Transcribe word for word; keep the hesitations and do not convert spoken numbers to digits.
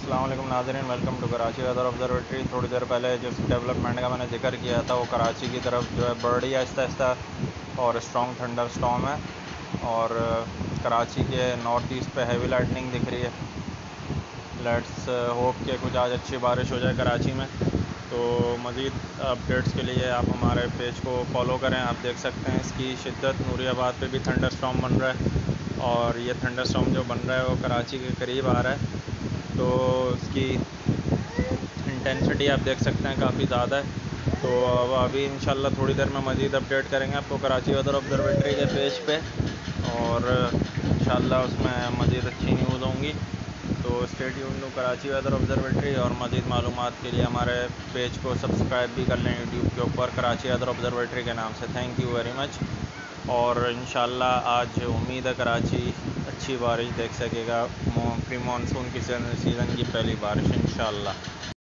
अस्सलाम वालेकुम नाज़रीन, welcome to Karachi weather observatory. थोड़ी देर पहले जिस डेवलपमेंट का मैंने जिक्र किया था वो कराची की तरफ जो है बढ़ रही है आहिस्ता आहिस्ता और स्ट्रॉन्ग थंडर स्टॉर्म है और कराची के नॉर्थ ईस्ट पे हैवी लाइटनिंग दिख रही है। लेट्स होप कि कुछ आज अच्छी बारिश हो जाए कराची में। तो मज़ीद अपडेट्स के लिए आप हमारे पेज को फॉलो करें। आप देख सकते हैं इसकी शिद्दत, नूरियाबाद पे भी थंडर स्टॉर्म बन रहा है और ये थंडर स्टॉर्म जो बन रहा है वो कराची के करीब आ रहा है, तो उसकी इंटेंसिटी आप देख सकते हैं काफ़ी ज़्यादा है। तो अब अभी इंशाल्लाह थोड़ी देर में मज़ीद अपडेट करेंगे आपको कराची वेदर ऑब्जर्वेटरी के पेज पे और इंशाल्लाह उसमें मज़ीद अच्छी न्यूज़ होंगी। तो stay tuned to Karachi weather observatory और मज़ीद मालूमात के लिए हमारे पेज को सब्सक्राइब भी कर लें यूट्यूब के ऊपर कराची वेदर ऑब्जर्वेटरी के नाम से। Thank you very much. और इंशाल्लाह आज उम्मीद है कराची अच्छी बारिश देख सकेगा, प्री मानसून की सीज़न की पहली बारिश इंशाल्लाह।